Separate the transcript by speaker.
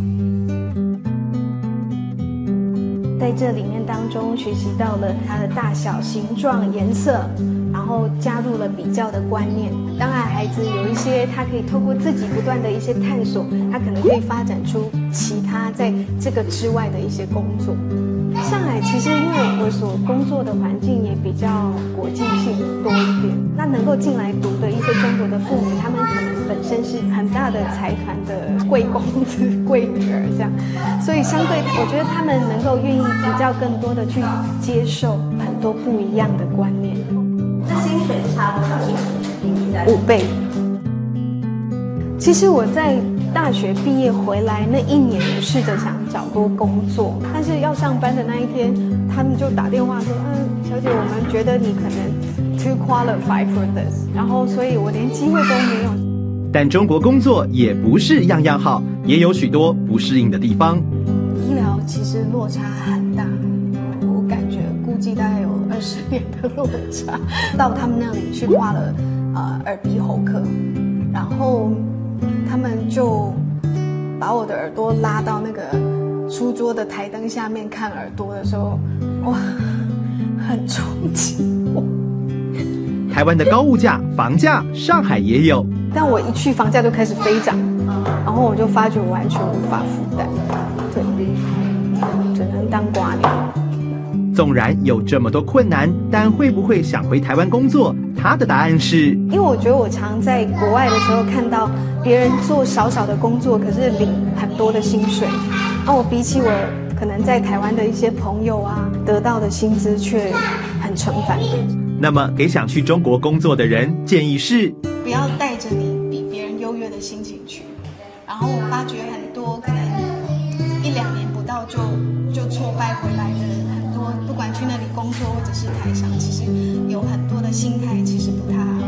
Speaker 1: 在这里面当中学习到了它的大小、形状、颜色，然后加入了比较的观念。当然孩子有一些他可以透过自己不断的一些探索，他可能可以发展出其他在这个之外的一些工作。上海其实因为我所工作的环境也比较国际性多一点，那能够进来读的一些中国的父母，他们可能本身是很大的财团的贵公子、贵女儿这样，所以相对我觉得他们能够愿意比较更多的去接受很多不一样的观念。
Speaker 2: 那薪水差多少？5
Speaker 1: 倍。其实我在大学毕业回来那1年，我试着想找多工作，但是要上班的那一天，他们就打电话说，小姐，我们觉得你可能 too qualified for this， 然后所以我连机会都没有。
Speaker 3: 但中国工作也不是样样好，也有许多不适应的地方。
Speaker 1: 医疗其实落差很大，我感觉估计大概有20年的落差。到他们那里去挂了耳鼻喉科，然后他们就把我的耳朵拉到那个书桌的台灯下面看耳朵的时候，哇，很冲击我。
Speaker 3: 台湾的高物价、房价，上海也有。
Speaker 1: 但我一去，房价就开始飞涨，然后我就发觉完全无法负担，对，只能当寡女。
Speaker 3: 纵然有这么多困难，但会不会想回台湾工作？他的答案是：
Speaker 1: 因为我觉得我常在国外的时候看到别人做少少的工作，可是领很多的薪水，那我比起我可能在台湾的一些朋友啊，得到的薪资却很成反比。
Speaker 3: 那么给想去中国工作的人建议是：
Speaker 1: 不要带着你比别人优越的心情去，然后我发觉很多可能1-2年不到就挫败回来的人很多，不管去那里工作或者是台商，其实有很多的心态其实不太好。